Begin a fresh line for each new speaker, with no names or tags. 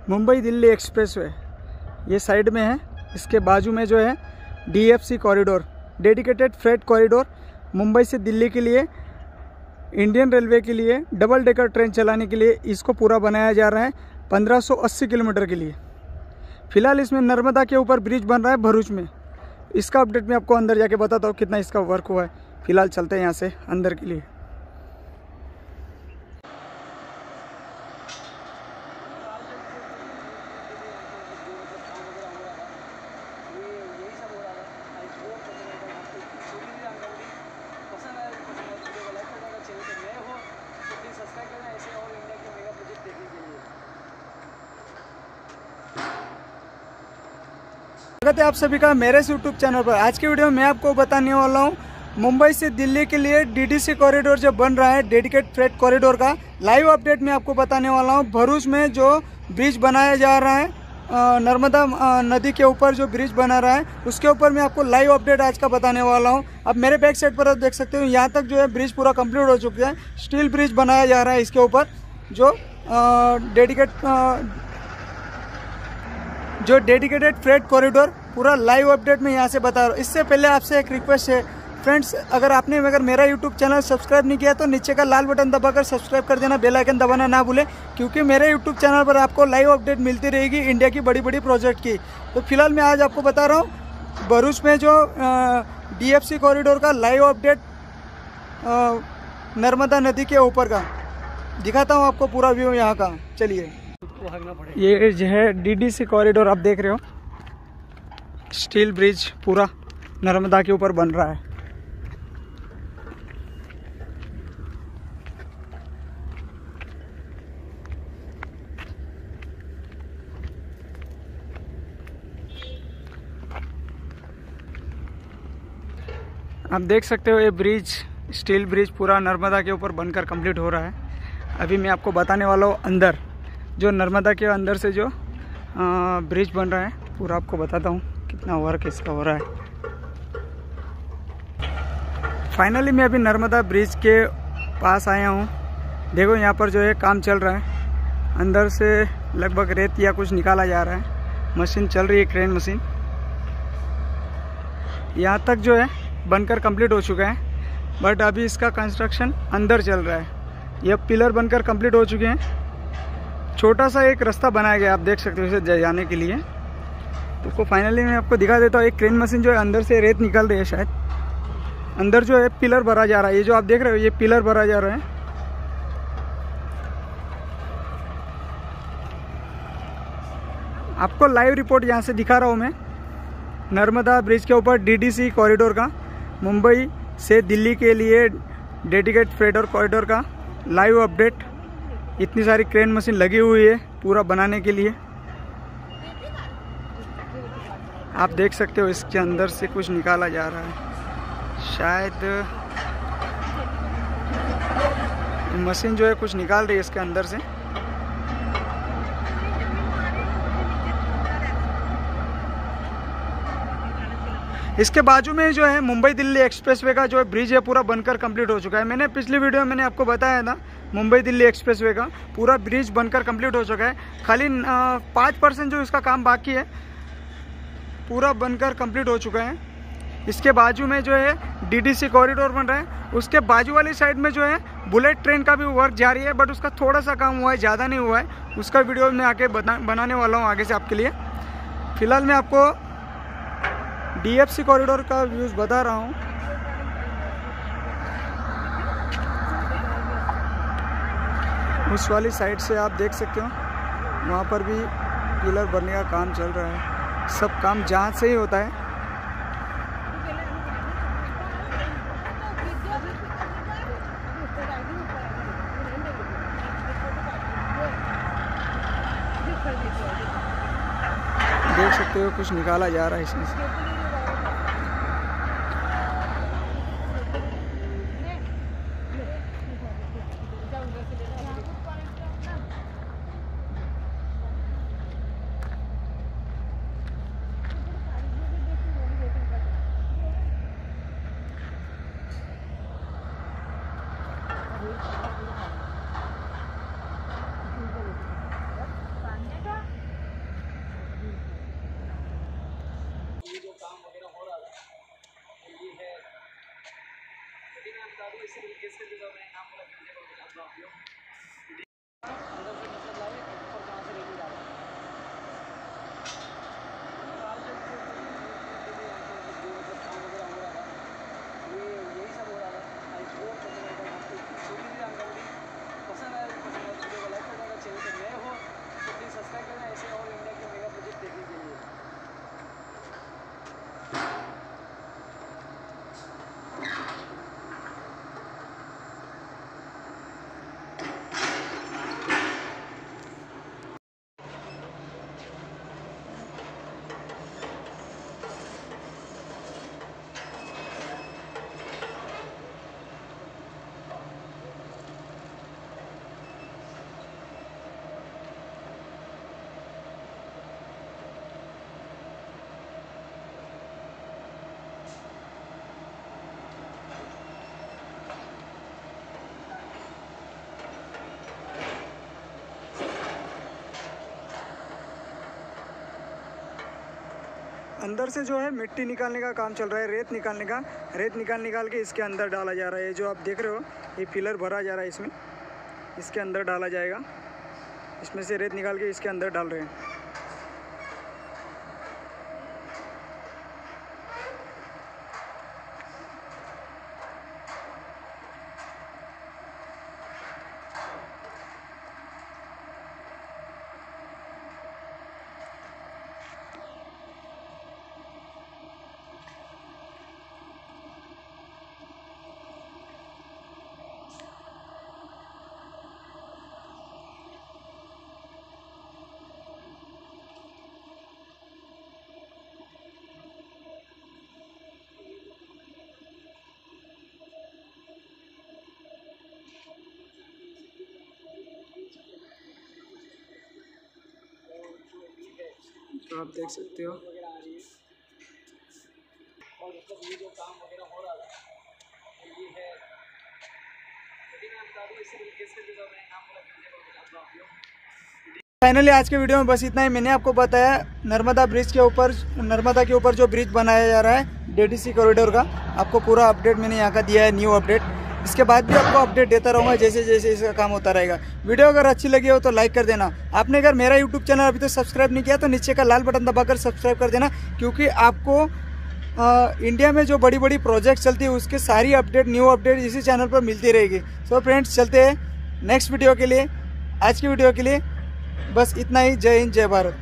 Mumbai Delhi expressway ये side में है। इसके बाजू में जो है DFC corridor, dedicated freight corridor, Mumbai से दिल्ली के लिए इंडियन रेलवे के लिए डबल डेकर ट्रेन चलाने के लिए इसको पूरा बनाया जा रहा है 1580 किलोमीटर के लिए। फिलहाल इसमें नर्मदा के ऊपर ब्रिज बन रहा है भरूच में। इसका अपडेट मैं आपको अंदर जाके बताता हूँ कितना इसका वर्क हुआ है। फिलहाल चलते हैं यहाँ से अंदर के लिए। स्वागत है आप सभी का मेरे यूट्यूब चैनल पर। आज की वीडियो में मैं आपको बताने वाला हूँ मुंबई से दिल्ली के लिए DDC कॉरिडोर जो बन रहा है, डेडिकेट फ्रेट कॉरिडोर का लाइव अपडेट मैं आपको बताने वाला हूँ। भरूच में जो ब्रिज बनाया जा रहा है, नर्मदा नदी के ऊपर जो ब्रिज बना रहा है उसके ऊपर मैं आपको लाइव अपडेट आज का बताने वाला हूँ। अब मेरे बैक साइड पर आप देख सकते हो, यहाँ तक जो है ब्रिज पूरा कंप्लीट हो चुका है। स्टील ब्रिज बनाया जा रहा है इसके ऊपर, जो डेडिकेटेड फ्रेट कॉरिडोर पूरा लाइव अपडेट में यहाँ से बता रहा हूँ। इससे पहले आपसे एक रिक्वेस्ट है फ्रेंड्स, अगर मेरा यूट्यूब चैनल सब्सक्राइब नहीं किया तो नीचे का लाल बटन दबाकर सब्सक्राइब कर देना, बेल आइकन दबाना ना भूलें, क्योंकि मेरे यूट्यूब चैनल पर आपको लाइव अपडेट मिलती रहेगी इंडिया की बड़ी बड़ी प्रोजेक्ट की। तो फिलहाल मैं आज आपको बता रहा हूँ भरूच में जो DFC कॉरिडोर का लाइव अपडेट नर्मदा नदी के ऊपर का दिखाता हूँ आपको पूरा व्यू यहाँ का। चलिए, ये जो है DDC कॉरिडोर आप देख रहे हो, स्टील ब्रिज पूरा नर्मदा के ऊपर बन रहा है। आप देख सकते हो ये ब्रिज, स्टील ब्रिज पूरा नर्मदा के ऊपर बनकर कंप्लीट हो रहा है। अभी मैं आपको बताने वाला हूँ अंदर जो नर्मदा के अंदर से जो ब्रिज बन रहा है, पूरा आपको बताता हूँ कितना वर्क इसका हो रहा है। फाइनली मैं अभी नर्मदा ब्रिज के पास आया हूँ। देखो यहाँ पर जो है काम चल रहा है, अंदर से लगभग रेत या कुछ निकाला जा रहा है, मशीन चल रही है, क्रेन मशीन। यहाँ तक जो है बनकर कंप्लीट हो चुका है, बट अभी इसका कंस्ट्रक्शन अंदर चल रहा है। यह पिलर बनकर कंप्लीट हो चुके हैं। छोटा सा एक रास्ता बनाया गया, आप देख सकते हो इसे जाने के लिए। तो फाइनली मैं आपको दिखा देता हूँ। एक क्रेन मशीन जो है अंदर से रेत निकल रही है, शायद अंदर जो है पिलर भरा जा रहा है। ये जो आप देख रहे हो ये पिलर भरा जा रहा है। आपको लाइव रिपोर्ट यहाँ से दिखा रहा हूँ मैं, नर्मदा ब्रिज के ऊपर DDC कॉरिडोर का, मुंबई से दिल्ली के लिए डेडिकेट फ्रेट कॉरिडोर का लाइव अपडेट। इतनी सारी क्रेन मशीन लगी हुई है पूरा बनाने के लिए। आप देख सकते हो इसके अंदर से कुछ निकाला जा रहा है, शायद मशीन जो है कुछ निकाल रही है इसके अंदर से। इसके बाजू में जो है मुंबई दिल्ली एक्सप्रेसवे का जो है ब्रिज है पूरा बनकर कंप्लीट हो चुका है। मैंने पिछली वीडियो में मैंने आपको बताया था मुंबई दिल्ली एक्सप्रेसवे का पूरा ब्रिज बनकर कंप्लीट हो चुका है। खाली 5% जो इसका काम बाकी है पूरा बनकर कंप्लीट हो चुका है। इसके बाजू में जो है DDC कॉरिडोर बन रहा है। उसके बाजू वाली साइड में जो है बुलेट ट्रेन का भी वर्क जारी है, बट उसका थोड़ा सा काम हुआ है, ज़्यादा नहीं हुआ है। उसका वीडियो मैं आके बनाने वाला हूँ आगे से आपके लिए। फिलहाल मैं आपको DFC कॉरिडोर का व्यूज़ बता रहा हूँ। उस वाली साइड से आप देख सकते हो, वहाँ पर भी पिलर बनने का काम चल रहा है। सब काम जहाँ से ही होता है। देख सकते हो कुछ निकाला जा रहा है इसमें से। अंदर से जो है मिट्टी निकालने का काम चल रहा है, रेत निकालने का। रेत निकाल के इसके अंदर डाला जा रहा है। ये जो आप देख रहे हो ये पिलर भरा जा रहा है, इसमें इसके अंदर डाला जाएगा। इसमें से रेत निकाल के इसके अंदर डाल रहे हैं। तो आप देख सकते हो और मतलब ये जो काम वगैरह हो रहा था ये है, लेकिन मैं बता दूँ इसी तरीके से जो मैं काम फाइनली आज के वीडियो में बस इतना ही। मैंने आपको बताया नर्मदा ब्रिज के ऊपर, नर्मदा के ऊपर जो ब्रिज बनाया जा रहा है DDC कॉरिडोर का, आपको पूरा अपडेट मैंने यहाँ का दिया है, न्यू अपडेट। इसके बाद भी आपको अपडेट देता रहूँगा जैसे जैसे इसका काम होता रहेगा। वीडियो अगर अच्छी लगी हो तो लाइक कर देना। आपने अगर मेरा यूट्यूब चैनल अभी तक सब्सक्राइब नहीं किया तो नीचे का लाल बटन दबाकर सब्सक्राइब कर देना, क्योंकि आपको इंडिया में जो बड़ी बड़ी प्रोजेक्ट चलती है उसके सारी अपडेट, न्यू अपडेट इसी चैनल पर मिलती रहेगी। सो फ्रेंड्स, चलते हैं नेक्स्ट वीडियो के लिए। आज की वीडियो के लिए बस इतना ही। जय हिंद, जय भारत।